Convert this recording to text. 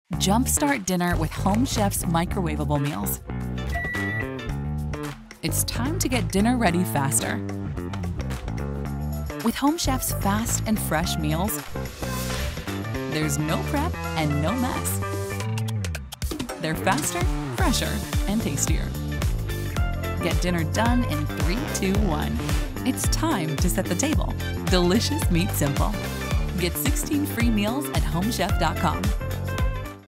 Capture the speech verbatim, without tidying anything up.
Jumpstart dinner with Home Chef's microwavable meals. It's time to get dinner ready faster. With Home Chef's fast and fresh meals, there's no prep and no mess. They're faster, fresher, and tastier. Get dinner done in three, two, one. It's time to set the table. Delicious meat simple. Get sixteen free meals at home chef dot com.